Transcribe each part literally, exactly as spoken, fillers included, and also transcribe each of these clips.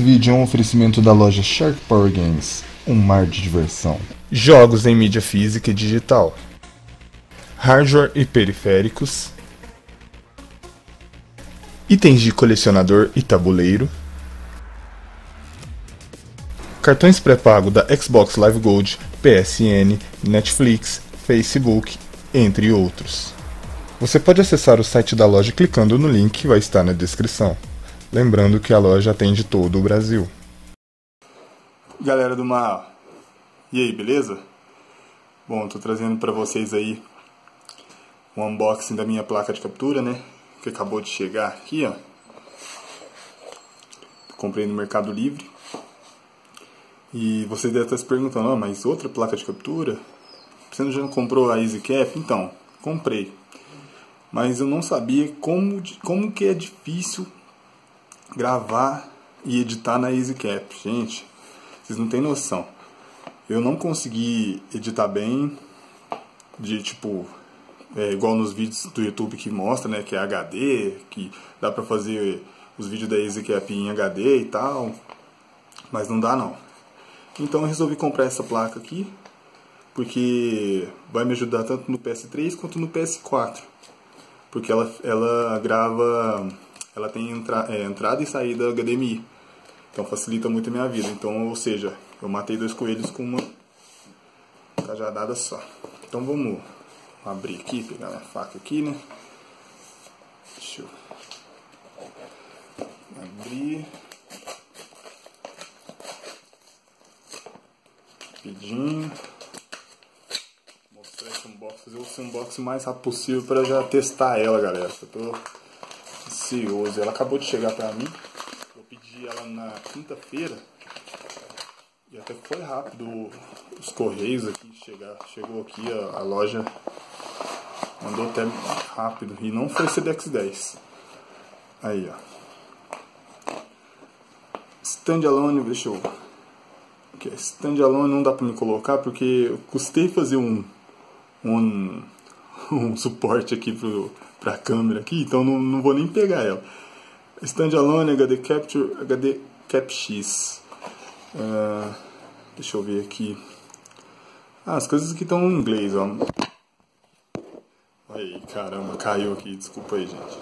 Esse vídeo é um oferecimento da loja Shark Power Games, um mar de diversão. Jogos em mídia física e digital, hardware e periféricos, itens de colecionador e tabuleiro, cartões pré-pago da Xbox Live Gold, P S N, Netflix, Facebook, entre outros. Você pode acessar o site da loja clicando no link que vai estar na descrição. Lembrando que a loja atende todo o Brasil. Galera do Mal, e aí, beleza? Bom, tô trazendo pra vocês aí um unboxing da minha placa de captura, né? Que acabou de chegar aqui, ó. Comprei no Mercado Livre. E você deve estar se perguntando, ó, mas outra placa de captura? Você já não comprou a EasyCap? Então, comprei. Mas eu não sabia como, como que é difícil gravar e editar na EasyCap. Gente, vocês não têm noção. Eu não consegui editar bem, de tipo, é, igual nos vídeos do YouTube que mostra, né, que é H D, que dá pra fazer os vídeos da EasyCap em H D e tal, mas não dá não. Então eu resolvi comprar essa placa aqui, porque vai me ajudar tanto no P S três quanto no P S quatro, porque ela, ela grava, ela tem entra, é, entrada e saída H D M I, então facilita muito a minha vida. Então, ou seja, eu matei dois coelhos com uma cajadada só. Então vamos abrir aqui, pegar minha faca aqui, né? Deixa eu abrir. Rapidinho. Mostrar esse unboxing, fazer o unboxing o mais rápido possível para já testar ela, galera. Eu tô ansioso. Ela acabou de chegar pra mim. Eu pedi ela na quinta-feira. E até foi rápido os correios aqui chegar. Chegou aqui, a, a loja mandou até rápido. E não foi Sedex dez. Aí, ó. Standalone, deixa eu... Okay. Standalone não dá pra me colocar porque eu custei fazer um, um, um suporte aqui pro, pra câmera aqui, então não, não vou nem pegar ela. Standalone H D Capture, H D Cap X. Uh, deixa eu ver aqui. Ah, as coisas aqui estão em inglês, ó. Aí, caramba, caiu aqui, desculpa aí, gente.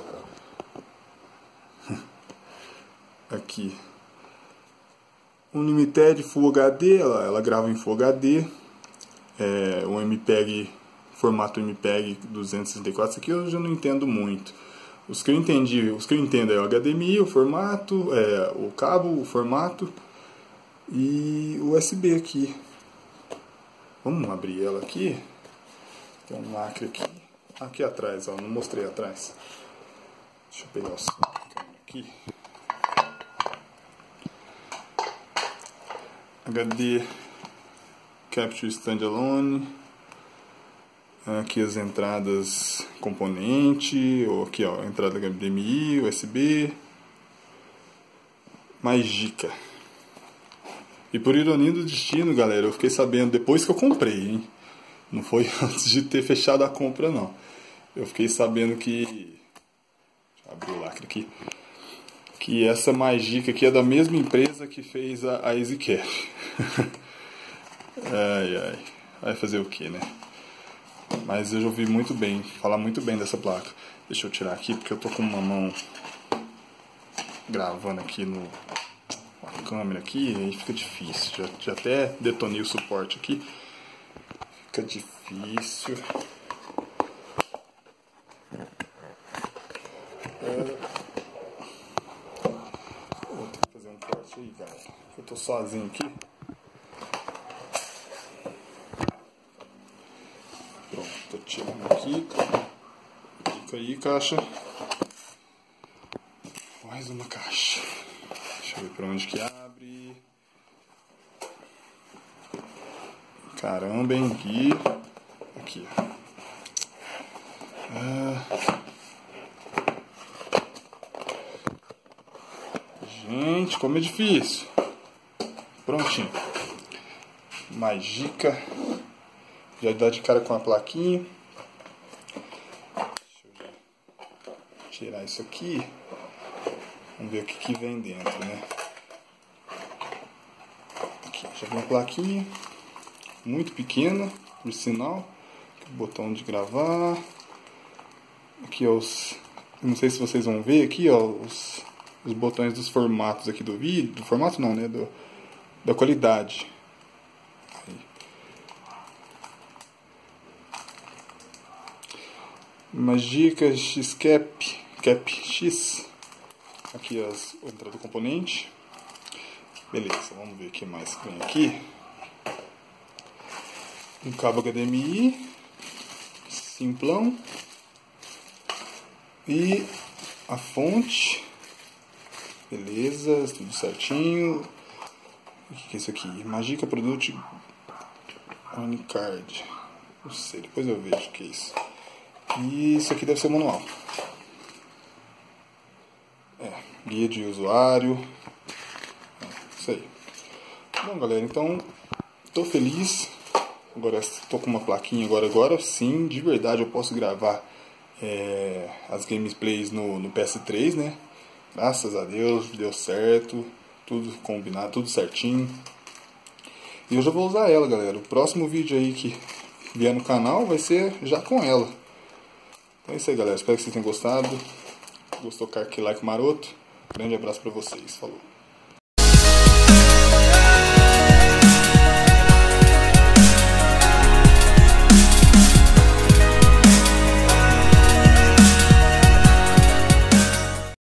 Aqui. Unlimited Full H D, ela, ela grava em Full H D. É, o M P E G, formato M P E G duzentos e sessenta e quatro, isso aqui eu já não entendo muito. Os que eu entendi, os que eu entendo é o H D M I, o formato, é, o cabo, o formato e o U S B aqui. Vamos abrir ela aqui. Tem um lacre aqui. Aqui atrás, ó, não mostrei atrás. Deixa eu pegar o câmera aqui. H D Capture Standalone. Aqui as entradas componente, ou aqui ó, entrada H D M I, U S B. Mais dica. E por ironia do destino, galera, eu fiquei sabendo depois que eu comprei, hein? Não foi antes de ter fechado a compra, não. Eu fiquei sabendo que... Deixa eu abrir o lacre aqui. Que essa Magica aqui é da mesma empresa que fez a, a EasyCap. Ai, ai. Vai fazer o que, né? Mas eu já ouvi muito bem, falar muito bem dessa placa. Deixa eu tirar aqui, porque eu tô com uma mão gravando aqui no... a câmera aqui, aí fica difícil. Já, já até detonei o suporte aqui. Fica difícil. É... Vou ter que fazer um corte aí, galera. Eu tô sozinho aqui. Pronto, tô tirando aqui. Fica aí, caixa. Mais uma caixa. Deixa eu ver pra onde que abre. Caramba, hein? Aqui. Aqui. Ah. Gente, como é difícil. Prontinho. Magica. Já dá de cara com a plaquinha. Deixa eu tirar isso aqui. Vamos ver o que, que vem dentro, né? Já vem uma plaquinha, muito pequena, por sinal. Aqui o botão de gravar. Aqui ó, os, não sei se vocês vão ver aqui ó, os, os botões dos formatos aqui do vídeo, do formato não, né, do, da qualidade. Aí. Magica X-Cap, Cap X. Aqui as, a entrada do componente. Beleza, vamos ver o que mais vem aqui. Um cabo H D M I, simplão. E a fonte. Beleza, tudo certinho. O que é isso aqui? Magica Product Unicard. Não sei, depois eu vejo o que é isso. E isso aqui deve ser o manual. É, guia de usuário. É, isso aí. Bom, galera, então tô feliz. Agora estou com uma plaquinha agora, agora sim, de verdade eu posso gravar é, as gameplays no, no P S três, né? Graças a Deus, deu certo, tudo combinado, tudo certinho. E eu já vou usar ela, galera. O próximo vídeo aí que vier no canal vai ser já com ela. Então é isso aí, galera. Espero que vocês tenham gostado. Gostou, carque like maroto. Grande abraço pra vocês. Falou.